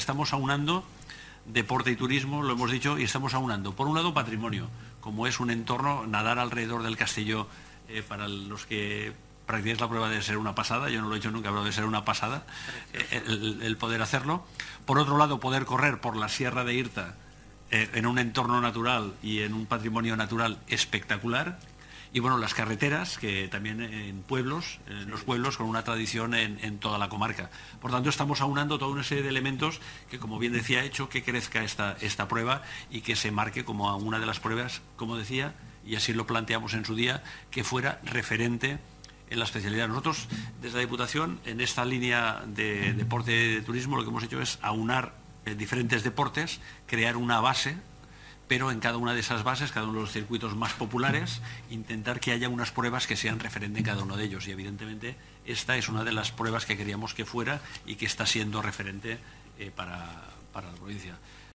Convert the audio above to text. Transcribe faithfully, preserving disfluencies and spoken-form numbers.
estamos aunando deporte y turismo, lo hemos dicho, y estamos aunando, por un lado, patrimonio, como es un entorno, nadar alrededor del castillo, eh, para los que practicáis la prueba debe ser una pasada, yo no lo he hecho nunca, pero debe ser una pasada eh, el, el poder hacerlo. Por otro lado, poder correr por la Sierra de Irta eh, en un entorno natural y en un patrimonio natural espectacular. Y bueno, las carreteras, que también en pueblos, en los pueblos con una tradición en, en toda la comarca. Por tanto, estamos aunando toda una serie de elementos que, como bien decía, ha hecho que crezca esta, esta prueba y que se marque como una de las pruebas, como decía, y así lo planteamos en su día, que fuera referente en la especialidad. Nosotros, desde la Diputación, en esta línea de deporte y de turismo, lo que hemos hecho es aunar eh, diferentes deportes, crear una base, pero en cada una de esas bases, cada uno de los circuitos más populares, intentar que haya unas pruebas que sean referente en cada uno de ellos. Y evidentemente esta es una de las pruebas que queríamos que fuera y que está siendo referente eh, para, para la provincia.